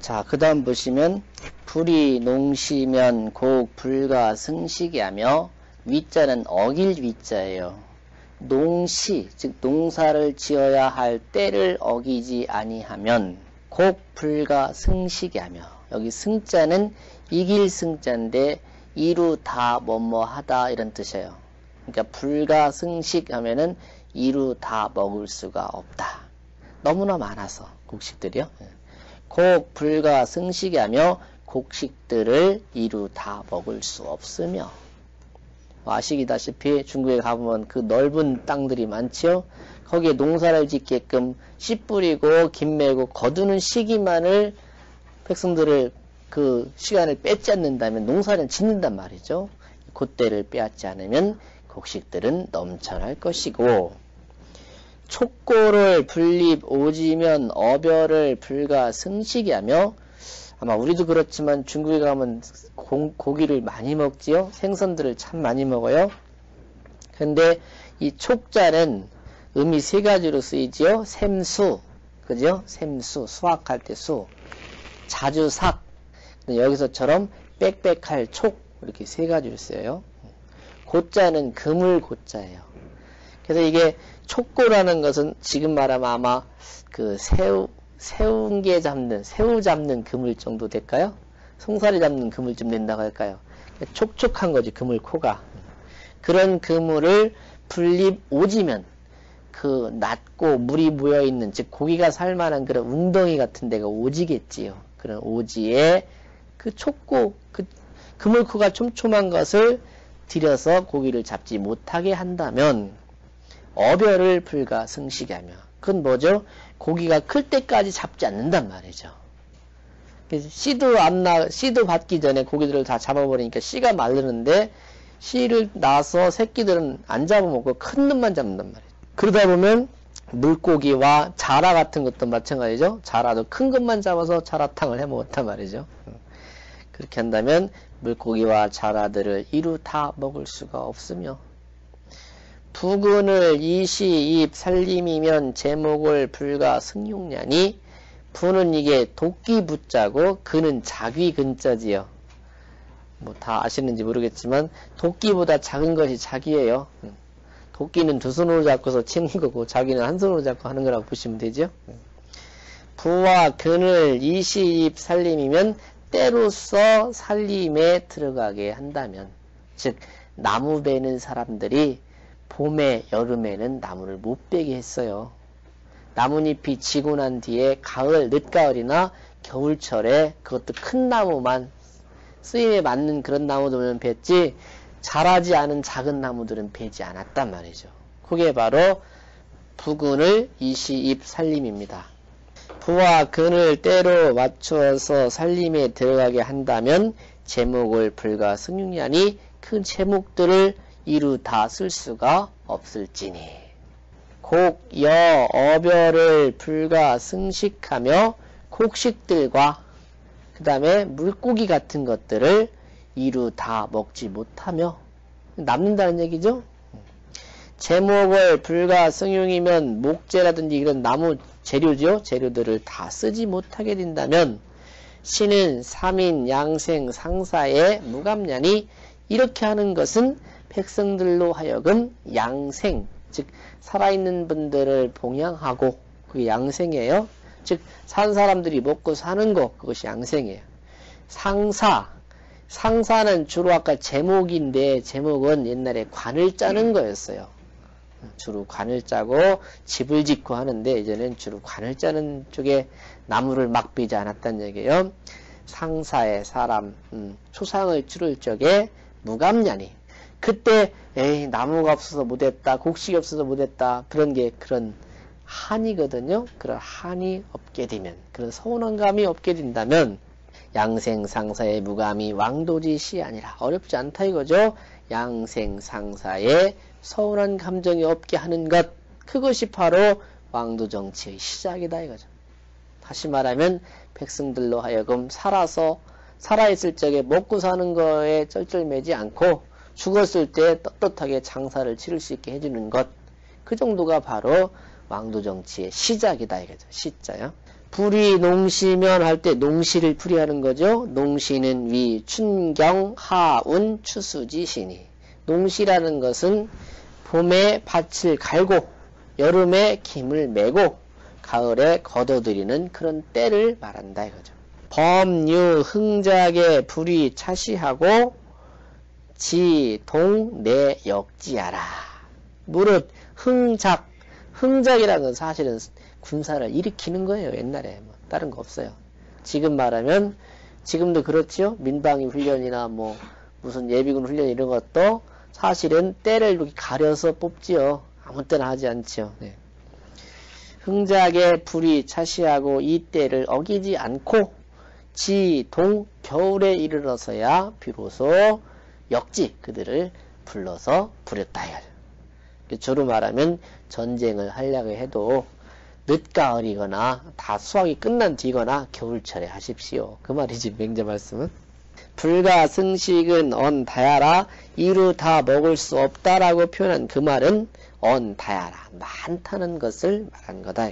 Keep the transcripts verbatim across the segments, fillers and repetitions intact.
자, 그 다음 보시면 불이 농시면 곡 불가 승식이 하며 위자는 어길 위자예요. 농시, 즉 농사를 지어야 할 때를 어기지 아니하면 곡 불가 승식이 하며, 여기 승자는 이길 승자인데 이루 다 뭐뭐 하다 이런 뜻이에요. 그러니까 불가 승식 하면은 이루 다 먹을 수가 없다. 너무나 많아서 곡식들이요. 곡 불가 승식이 하며 곡식들을 이루 다 먹을 수 없으며, 아시다시피 중국에 가보면 그 넓은 땅들이 많지요. 거기에 농사를 짓게끔 씨 뿌리고 김 메고 거두는 시기만을 백성들을 그 시간을 뺏지 않는다면 농사는 짓는단 말이죠. 그때를 빼앗지 않으면 곡식들은 넘쳐날 것이고, 촉고를 분립 오지면 어별을 불가 승식이 하며, 아마 우리도 그렇지만 중국에 가면 고, 고기를 많이 먹지요. 생선들을 참 많이 먹어요. 근데 이 촉자는 음이 세 가지로 쓰이지요. 샘수, 그죠? 샘수, 수확할 때 수, 자주 삭, 여기서처럼 빽빽할 촉, 이렇게 세 가지로 쓰여요. 고자는 그물 고자예요. 그래서 이게 촉고라는 것은 지금 말하면 아마 그 새우, 새우게 잡는, 새우 잡는 그물 정도 될까요? 송사리 잡는 그물쯤 된다고 할까요? 촉촉한 거지, 그물 코가. 그런 그물을 분립 오지면, 그 낮고 물이 모여있는, 즉 고기가 살만한 그런 웅덩이 같은 데가 오지겠지요. 그런 오지에 그 촉고, 그 그물코가 촘촘한 것을 들여서 고기를 잡지 못하게 한다면 어별을 불가 승식이 하며, 그건 뭐죠? 고기가 클 때까지 잡지 않는단 말이죠. 씨도 안 나, 씨도 받기 전에 고기들을 다 잡아버리니까 씨가 마르는데, 씨를 낳아서 새끼들은 안 잡아먹고 큰 놈만 잡는단 말이죠. 그러다 보면 물고기와 자라 같은 것도 마찬가지죠. 자라도 큰 것만 잡아서 자라탕을 해 먹었단 말이죠. 그렇게 한다면 물고기와 자라들을 이루 다 먹을 수가 없으며, 부근을 이시 입 살림이면 제목을 불가 승용냐니, 부는 이게 도끼 부자고 근은 자귀 근자지요. 뭐 다 아시는지 모르겠지만 도끼보다 작은 것이 자귀예요. 도끼는 두 손으로 잡고서 치는 거고 자귀는 한 손으로 잡고 하는 거라고 보시면 되죠. 부와 근을 이시 입 살림이면 때로써 살림에 들어가게 한다면, 즉 나무 베는 사람들이 봄에 여름에는 나무를 못 베게 했어요. 나뭇잎이 지고 난 뒤에 가을, 늦가을이나 겨울철에 그것도 큰 나무만 쓰임에 맞는 그런 나무들은 뱄지, 자라지 않은 작은 나무들은 베지 않았단 말이죠. 그게 바로 부근을 이시입 살림입니다. 부와 근을 때로 맞춰서 살림에 들어가게 한다면 제목을 불가 승용냐니, 그 제목들을 이루 다 쓸 수가 없을지니, 곡, 여, 어별을 불가 승식하며 곡식들과 그 다음에 물고기 같은 것들을 이루 다 먹지 못하며 남는다는 얘기죠. 제목을 불가 승용이면 목재라든지 이런 나무 재료죠. 재료들을 다 쓰지 못하게 된다면 신은 삼인 양생 상사의 무감냐니, 이렇게 하는 것은 백성들로 하여금 양생, 즉 살아있는 분들을 봉양하고, 그게 양생이에요. 즉 산 사람들이 먹고 사는 것, 그것이 양생이에요. 상사, 상사는 주로 아까 제목인데, 제목은 옛날에 관을 짜는 거였어요. 주로 관을 짜고 집을 짓고 하는데, 이제는 주로 관을 짜는 쪽에 나무를 막 베지 않았다는 얘기예요. 상사의 사람, 음, 초상을 치를 적에 무감냐니, 그때 에이 나무가 없어서 못했다, 곡식이 없어서 못했다, 그런 게 그런 한이거든요. 그런 한이 없게 되면, 그런 서운한 감이 없게 된다면 양생상사의 무감이 왕도지시 아니라, 어렵지 않다 이거죠. 양생상사의 서운한 감정이 없게 하는 것, 그것이 바로 왕도정치의 시작이다 이거죠. 다시 말하면 백성들로 하여금 살아서 살아있을 적에 먹고 사는 거에 쩔쩔매지 않고 죽었을 때 떳떳하게 장사를 치를 수 있게 해주는 것, 그 정도가 바로 왕도정치의 시작이다 이거죠. 시자요. 불이 농시면 할 때 농시를 풀이하는 거죠. 농시는 위, 춘경, 하운, 추수지시니. 농시라는 것은 봄에 밭을 갈고 여름에 김을 메고 가을에 걷어들이는 그런 때를 말한다 이거죠. 범유 흥작에 불이 차시하고 지, 동, 내, 역지하라. 무릇 흥작, 흥작이라는 건 사실은 군사를 일으키는 거예요. 옛날에 뭐 다른 거 없어요. 지금 말하면 지금도 그렇지요. 민방위 훈련이나 뭐 무슨 예비군 훈련 이런 것도 사실은 때를 이렇게 가려서 뽑지요. 아무 때나 하지 않지요. 네. 흥작에 불이 차시하고 이 때를 어기지 않고 지, 동, 겨울에 이르러서야 비로소 역지 그들을 불러서 부렸다. 저로 말하면 전쟁을 하려고 해도 늦가을이거나 다 수확이 끝난 뒤거나 겨울철에 하십시오. 그 말이지 맹자 말씀은. 불가 승식은 언 다야라 이루 다 먹을 수 없다라고 표현한 그 말은 언 다야라 많다는 것을 말한 거다.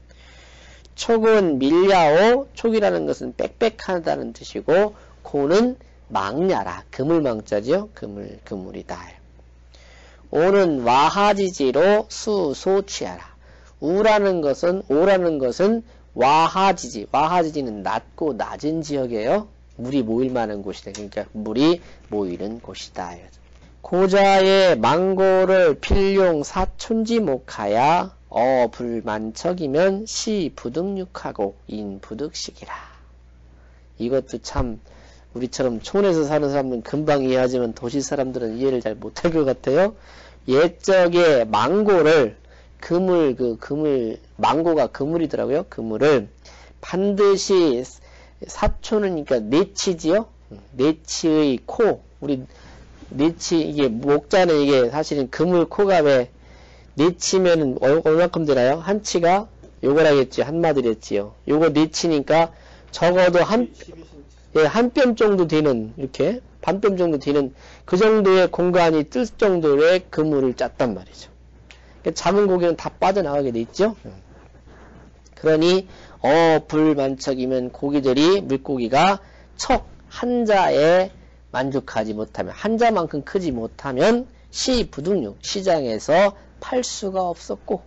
촉은 밀야오 촉이라는 것은 빽빽하다는 뜻이고 고는 망야라 그물망자죠. 그물 그물이다. 오는 와하지지로 수소취하라. 우라는 것은 오라는 것은 와하지지 와하지지는 낮고 낮은 지역이에요. 물이 모일 만한 곳이다. 그러니까 물이 모이는 곳이다. 고자의 망고를 필용 사촌지 목하야 어 불만척이면 시 부득육하고 인 부득식이라. 이것도 참 우리처럼 촌에서 사는 사람은 금방 이해하지만 도시 사람들은 이해를 잘 못할 것 같아요. 옛적에 망고를 그물 그 그물 망고가 그물이더라고요. 그물을 반드시 사촌은 그러니까 내치지요. 내치의 코 우리 내치 이게 목자는 이게 사실은 그물 코가 왜 내치면은 얼마큼 되나요? 한 치가 요거라겠지 한 마디랬지요. 요거 내치니까 적어도 한 예, 한 뼘 정도 되는 이렇게 반 뼘 정도 되는 그 정도의 공간이 뜰 정도의 그물을 짰단 말이죠. 잡은 고기는 다 빠져나가게 돼 있죠. 그러니 어 불만척이면 고기들이 물고기가 척 한자에 만족하지 못하면 한자만큼 크지 못하면 시 부득육 시장에서 팔 수가 없었고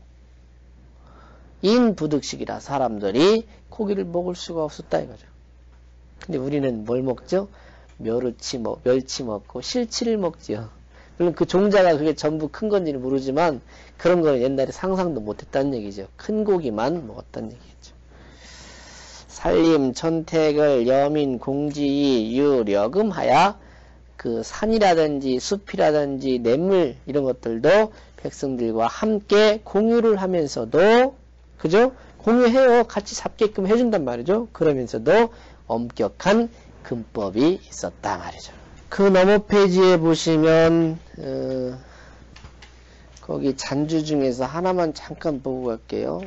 인 부득식이라 사람들이 고기를 먹을 수가 없었다 이거죠. 근데 우리는 뭘 먹죠? 멸치 먹 멸치 먹고 실치를 먹지요. 물론 그 종자가 그게 전부 큰 건지는 모르지만 그런 거는 옛날에 상상도 못했다는 얘기죠. 큰 고기만 먹었다는 얘기죠. 살림 천택을 여민 공지이 유려금하야 그 산이라든지 숲이라든지 냇물 이런 것들도 백성들과 함께 공유를 하면서도 그죠? 공유해요. 같이 잡게끔 해준단 말이죠. 그러면서도 엄격한 금법이 있었다 말이죠. 그 너머 페이지에 보시면 어, 거기 잔주 중에서 하나만 잠깐 보고 갈게요.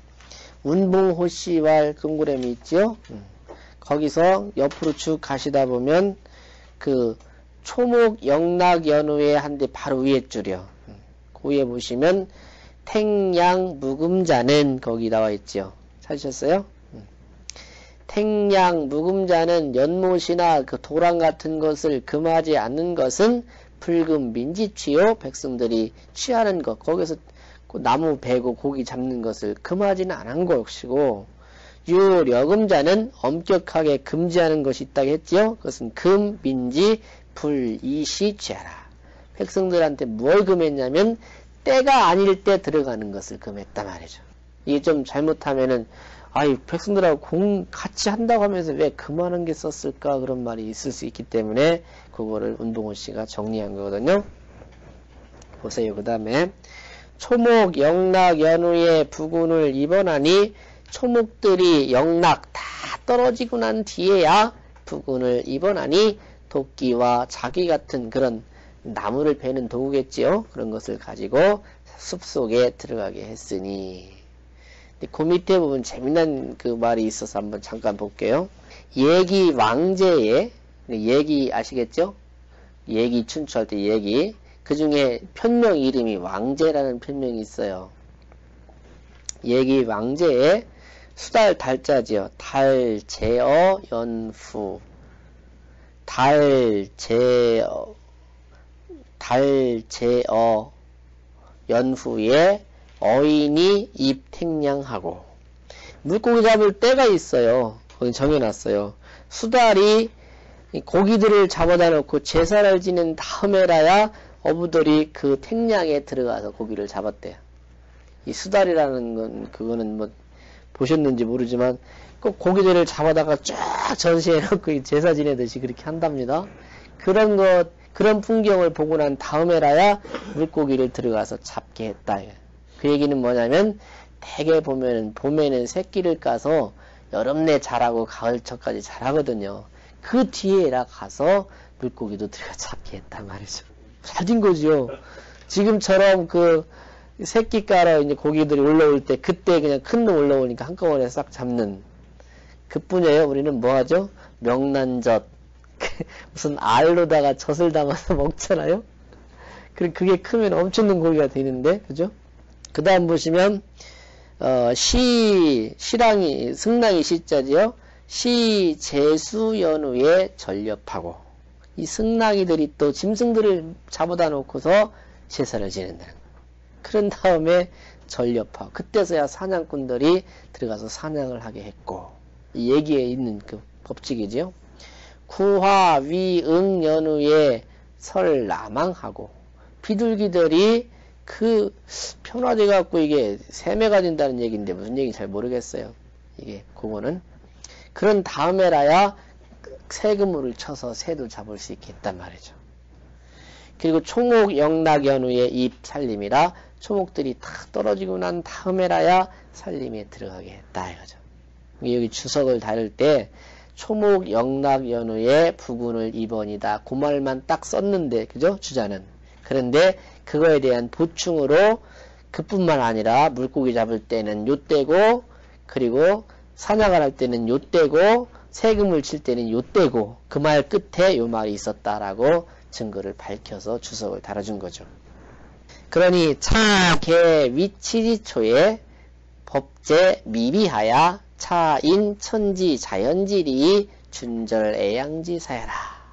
운봉호씨왈 동그라미 있죠? 음. 거기서 옆으로 쭉 가시다 보면 그 초목 영락 연후에 한데 바로 위에 줄이요. 음. 그 위에 보시면 택양 묵음자는 거기 나와 있죠. 찾으셨어요? 음. 택양 묵음자는 연못이나 그 도랑 같은 것을 금하지 않는 것은 불금 민지취요. 백성들이 취하는 것. 거기서 나무 베고 고기 잡는 것을 금하지는 않은 것이고 유려금자는 엄격하게 금지하는 것이 있다고 했지요. 그것은 금, 민지, 불, 이시, 취하라. 백성들한테 뭘 금했냐면 때가 아닐 때 들어가는 것을 금했다 말이죠. 이게 좀 잘못하면은 아이 백성들하고 공 같이 한다고 하면서 왜 금하는 게 썼을까 그런 말이 있을 수 있기 때문에 그거를 운동호 씨가 정리한 거거든요. 보세요. 그 다음에 초목 영락 연후에 부군을 입원하니 초목들이 영락 다 떨어지고 난 뒤에야 부군을 입원하니 도끼와 자기 같은 그런 나무를 베는 도구겠지요. 그런 것을 가지고 숲속에 들어가게 했으니. 그 밑에 부분 재미난 그 말이 있어서 한번 잠깐 볼게요. 예기 왕제에 예기 아시겠죠? 예기 춘추할 때 예기 그 중에 편명 이름이 왕제라는 편명이 있어요. 예기 왕제에 수달 달자지요. 달, 제어, 연후. 달, 제어, 달, 제어, 연후에 어인이 입택량하고. 물고기 잡을 때가 있어요. 거기 정해놨어요. 수달이 고기들을 잡아다 놓고 제사를 지낸 다음에라야 어부들이 그 택량에 들어가서 고기를 잡았대요. 이 수달이라는 건, 그거는 뭐, 보셨는지 모르지만, 꼭 고기들을 잡아다가 쫙 전시해놓고 제사 지내듯이 그렇게 한답니다. 그런 것, 그런 풍경을 보고 난 다음에라야 물고기를 들어가서 잡게 했다. 그 얘기는 뭐냐면, 대개 보면은, 봄에는 새끼를 까서 여름 내 자라고 가을철까지 자라거든요. 그 뒤에라 가서 물고기도 들어가 잡게 했단 말이죠. 잘 된 거지요. 지금처럼 그 새끼 깔아 이제 고기들이 올라올 때 그때 그냥 큰 놈 올라오니까 한꺼번에 싹 잡는 그뿐이에요. 우리는 뭐 하죠? 명란젓 무슨 알로다가 젖을 담아서 먹잖아요. 그럼 그게 크면 엄청난 고기가 되는데, 그죠? 그 다음 보시면 어, 시 시랑이 승랑이 시자지요. 시 제수 연후에 전렵하고, 이 승랑이들이 또 짐승들을 잡아다 놓고서 제사를 지낸다는 거예요. 그런 다음에 전렵하고, 그때서야 사냥꾼들이 들어가서 사냥을 하게 했고, 이 얘기에 있는 그 법칙이지요. 구화 위응 연후에 설라망하고, 비둘기들이 그 편화돼 갖고 이게 세매가 된다는 얘기인데 무슨 얘기인지 잘 모르겠어요. 이게 그거는 그런 다음에라야 새그물을 쳐서 새도 잡을 수 있겠단 말이죠. 그리고 초목 영락 연후에 입 살림이라, 초목들이 탁 떨어지고 난 다음에라야 살림에 들어가게 했다 이거죠. 여기 주석을 다룰 때 초목 영락 연후에 부군을 입원이다, 그 말만 딱 썼는데, 그죠? 주자는. 그런데 그거에 대한 보충으로 그뿐만 아니라 물고기 잡을 때는 요때고, 그리고 사냥을 할 때는 요때고, 세금을 칠 때는 요때고, 그 말 끝에 요 말이 있었다라고 증거를 밝혀서 주석을 달아준 거죠. 그러니 차, 개, 위치지초에 법제 미비하야 차인 천지 자연질이 준절 애양지사야라.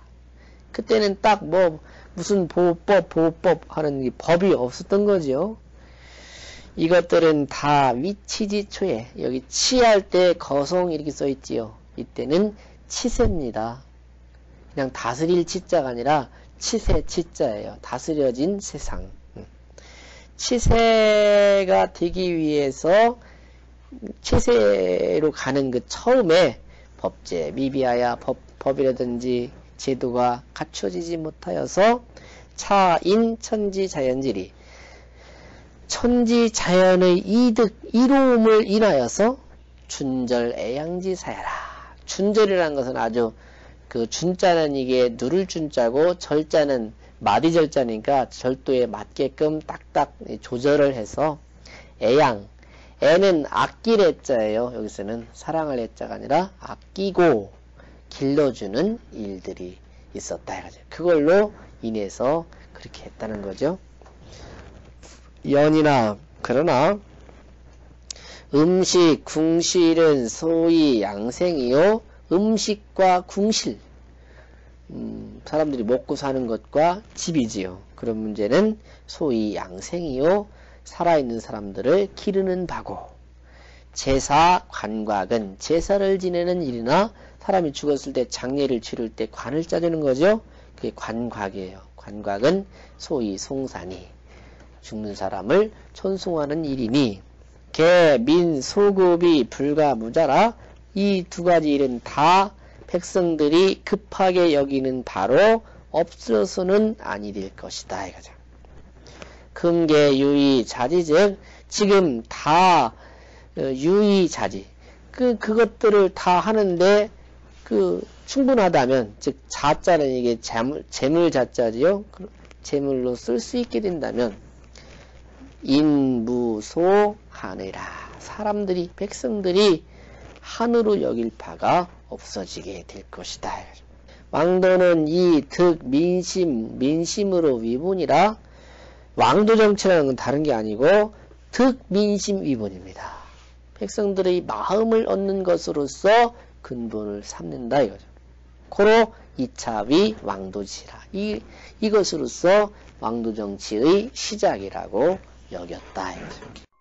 그때는 딱 뭐 무슨 보호법 보호법 하는 법이 없었던 거죠. 이것들은 다 위치지초에, 여기 치할 때 거성 이렇게 써 있지요. 이때는 치세입니다. 그냥 다스릴 치자가 아니라 치세 치자예요. 다스려진 세상. 치세가 되기 위해서 치세로 가는 그 처음에 법제 미비하야 법, 법이라든지 제도가 갖춰지지 못하여서 차인 천지 자연질이, 천지 자연의 이득 이로움을 인하여서 준절 애양지사야라. 준절이라는 것은 아주 그 준자는 이게 누를 준자고 절자는 마디절자니까 절도에 맞게끔 딱딱 조절을 해서 애양, 애는 아낄 애자예요. 여기서는 사랑할 애자가 아니라 아끼고 길러주는 일들이 있었다 이거죠. 그걸로 인해서 그렇게 했다는 거죠. 연이나, 그러나 음식, 궁실은 소위 양생이요. 음식과 궁실, 음, 사람들이 먹고 사는 것과 집이지요. 그런 문제는 소위 양생이요. 살아있는 사람들을 기르는 바고, 제사, 관곽은 제사를 지내는 일이나 사람이 죽었을 때 장례를 치를 때 관을 짜주는 거죠. 그게 관곽이에요. 관곽은 소위 송산이, 죽는 사람을 촌송하는 일이니, 개, 민, 소급이 불가무자라. 이 두 가지 일은 다 백성들이 급하게 여기는 바로 없어서는 아니 될 것이다 이거죠. 금계, 유의, 자지, 즉 지금 다 유의, 자지, 그 그것들을 다 하는데 그 충분하다면, 즉 자자는 이게 재물, 재물 자자지요. 재물로 쓸 수 있게 된다면 인무소 하느라, 사람들이 백성들이 한으로 여길 바가 없어지게 될 것이다. 왕도는 이 득 민심, 민심으로 위분이라. 왕도 정치라는 건 다른 게 아니고 득 민심 위분입니다. 백성들의 마음을 얻는 것으로서 근본을 삼는다 이거죠. 고로 이차위 왕도지라. 이, 이것으로서 왕도정치의 시작이라고 여겼다 이거죠.